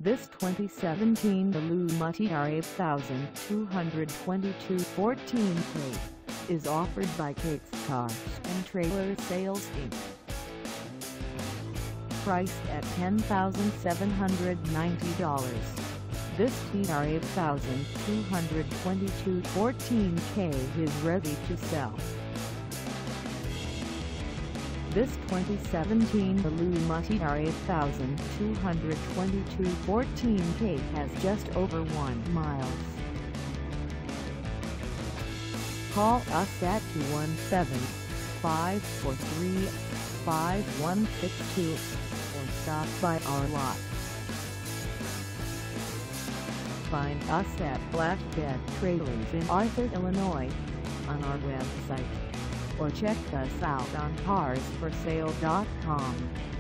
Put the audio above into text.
This 2017 Aluma TR-8222-14K is offered by Kate's Cars and Trailer Sales Inc. Priced at $10,790, this TR-8222-14K is ready to sell. This 2017 Aluma TR-8222-14K has just over 1 mile. Call us at 217-543-5162 or stop by our lot. Find us at Flatbed Trailers in Arthur, Illinois on our website, or check us out on carsforsale.com.